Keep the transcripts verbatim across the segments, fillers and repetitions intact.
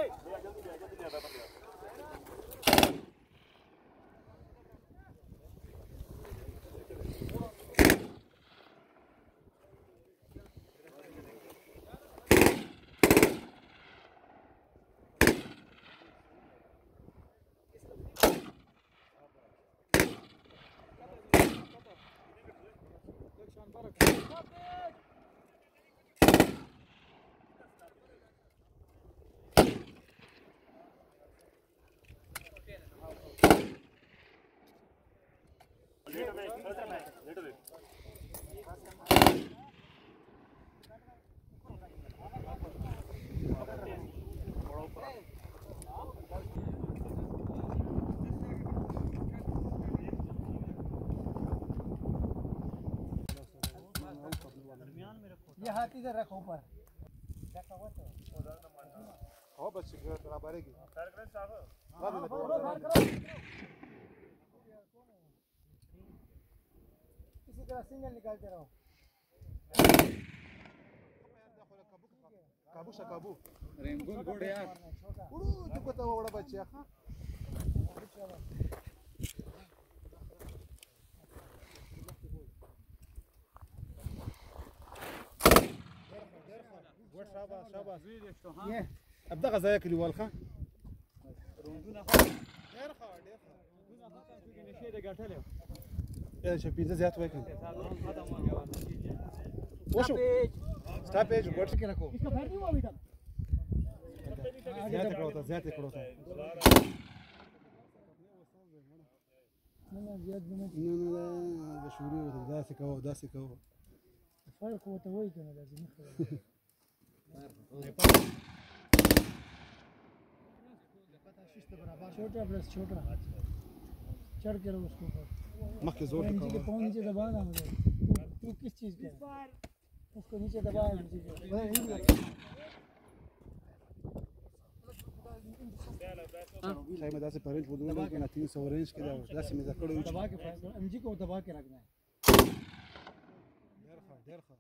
ये हाथी इधर रखो ऊपर रखा हुआ तो हो बस बराबरेगी फायर करें साहब इसी तरह सिग्नल निकालते रहो काबू सा काबू रेंगुन गुड यार उड़ू तुमको तो बड़ा बच्चा हां गुड शाबाश शाबाश ये अब ده غزاك اللي والخه روندونه خو ډیر خو ډیر خو روندونه خو چې نشي د ګټلې ايه شو بيتزا زيات وين ختم हो गया وشو ستاپ ايج ګټ کې راکو इसको बैठ नहीं हुआ अभी तक زیات کړو ته زیات کړو ته نه نه زیات نه نه نه دا شوري و داسې کوو داسې کوو فایر کو ته وای کنه لازم نه छोटा प्लस छोटा चढ़ के रहो उसके ऊपर मक्के जोर नीचे के पाँव नीचे दबाना मुझे तू किस चीज़ पे उसको नीचे दबाया नीचे شاید ما داسې پرنج ودونه کنه तीन सौ رینج کې دا داسې مې ذکرو दबा के फायर ام जी को दबा के रखना है ډېر ښه ډېر ښه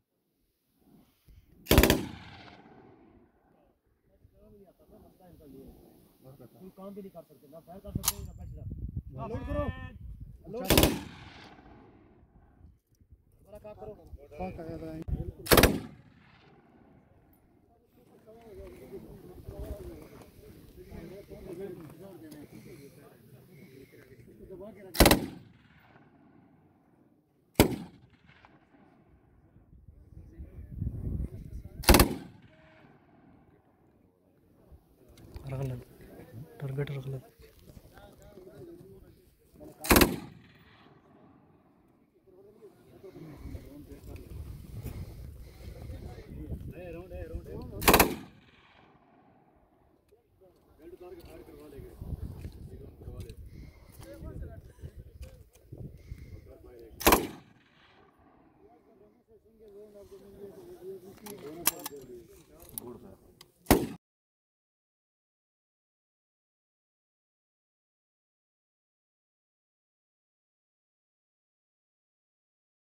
कोई काम भी नहीं कर सकते ना फायर कर सकते ना बैठ जा लोड करो लोड बड़ा काम करो हाँ कर रहा है दबा के रखना रगलत टारगेट रगलत सिंगल